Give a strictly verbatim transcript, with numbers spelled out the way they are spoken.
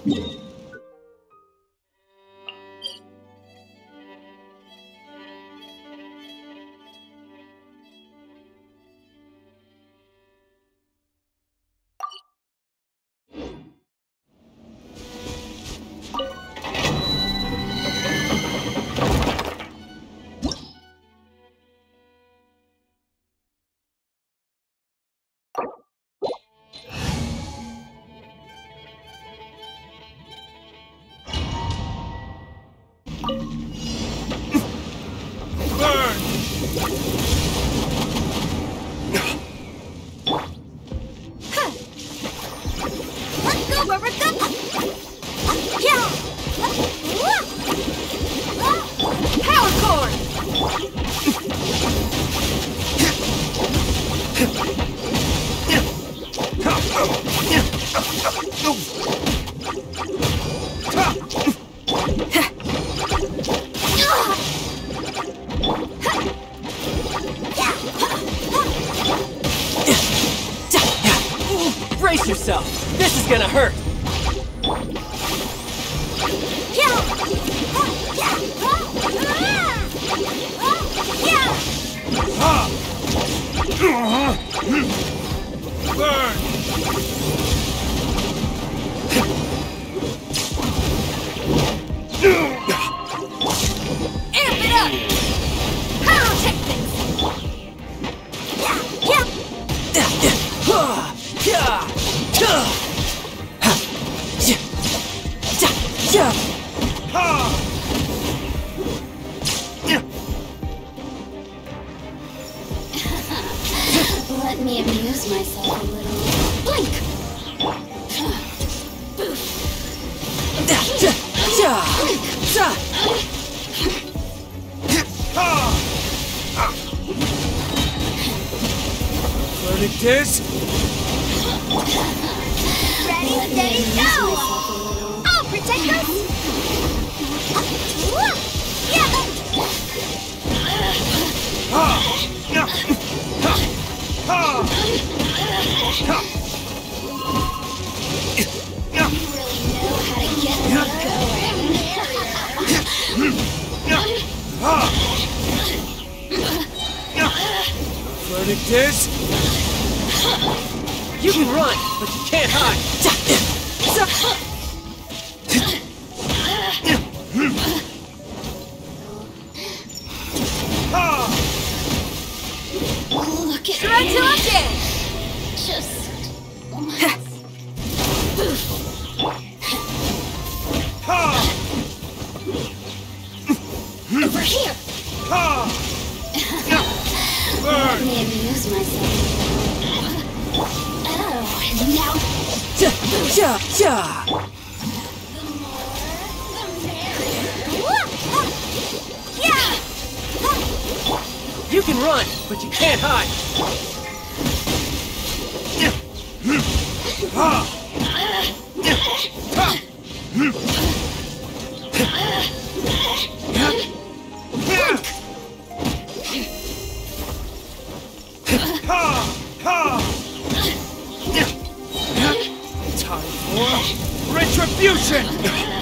Brace yourself! This is gonna hurt! Burn! Amp it up! Pyrotechnics! Let me amuse myself a little. Blink! Verdict is... Ready, steady, go! I'll protect us! Yeah! Verdict is... You can run, but you can't hide! Look at Try me. to update! Just... Over here! Let me amuse myself. Oh, and now... Ja, ja, ja. Yeah! You can run, but you can't hide! Time for retribution!